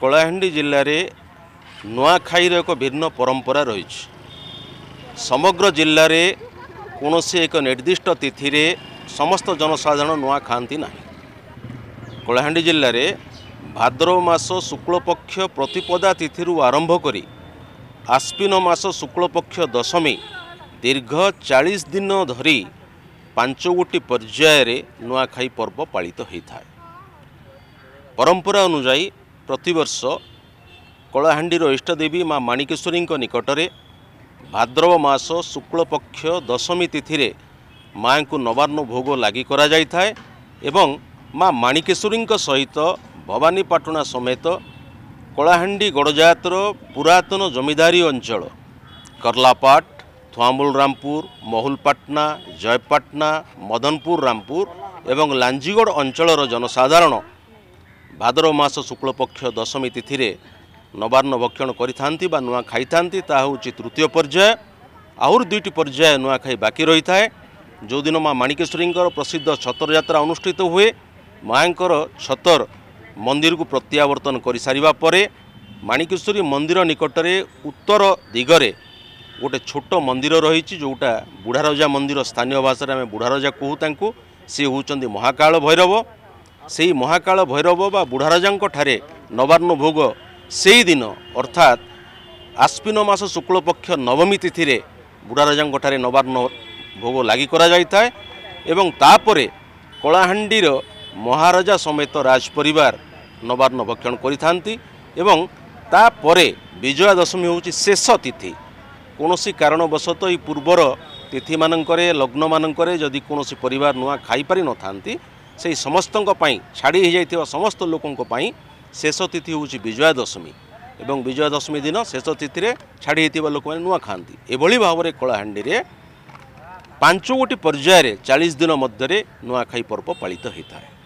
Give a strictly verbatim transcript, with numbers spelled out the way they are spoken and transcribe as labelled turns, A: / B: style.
A: कलाहांडी जिले में नुआखाईर एक भिन्न परंपरा रही। समग्र जिले में कौन एक निर्दिष्ट तिथि रे समस्त जनसाधारण नुआ खाती ना। कलाहांडी जिले में भाद्रव मास शुक्लपक्ष प्रतिपदा तिथि आरंभ करी आश्विन मास शुक्लपक्ष दशमी दीर्घ चालीस दिन धरी पांच गोटी पर्यायर नुआखाई पर्व पालित होता है। परंपरा अनुजाई प्रतिवर्ष कलाहांडीर इष्टदेवी माँ माणिकेश्वरी निकटरे भाद्रव मास शुक्लपक्ष दशमी तिथि रे माँ को नवान्न भोग लगी करा जाय थाए एवं माँ माणिकेश्वरी सहित भवानीपाटना समेत कलाहांडी गड़जातर पुरातन जमीदारी अंचल करलापाट, थुआमूल रामपुर, महुलपाटना, जयपाटना, मदनपुर रामपुर एवं लांजीगढ़ अंचलर जनसाधारण भाद्रव मास शुक्लपक्ष दशमी तिथि रे नवान्न भक्षण करि बा नुआ खाई ता होची तृतीय पर्याय। आहुर दुईटी पर्याय नुआखाई बाकी रही थाए। जो दिन माँ माणिकेश्वरी प्रसिद्ध छतर यात्रा अनुष्ठित हुए माँकर छतर मंदिर को प्रत्यावर्तन कर सारिबा परे माणिकेश्वरी मंदिर निकटरे उत्तर दिगरे गोटे छोट मंदिर रही जोटा बुढ़ारजा मंदिर स्थानीय भाषा में बुढ़ारजा कहू तांकू सी होचंदी महाकाल भैरव। से महाकाल भैरव बा बुढ़ारजा ठारे नवान्न भोग से दिन अर्थात आश्विन मास शुक्लपक्ष नवमी तिथि रे बुढ़ारजा ठारे नवान्न भोग लगी करा जाय थाए एवं तापरे कलाहांडीर महाराजा समेत राज परिवार नवान्न भक्षण करिथांती एवं तापरे विजया दशमी होची शेष तिथि। कौनसी कारणवशत यह पूर्वर तिथि मानकरे लग्न मानकरे जदि कौनसी परिवार नुआ खाई पारि न थांती से समस्तों पाई छाड़ी हो जाइथिबा समस्त लोकों पाई शेष तिथि होची विजया दशमी एवं विजया दशमी दिन शेष तिथि रे छाड़ी होइथिबा लोक माने नुआ खांती। एभली भावरे कलाहांडी रे पांच गोटी पर्यायर चालीस दिन मध्य नुआखाई पर्व पालित होता है।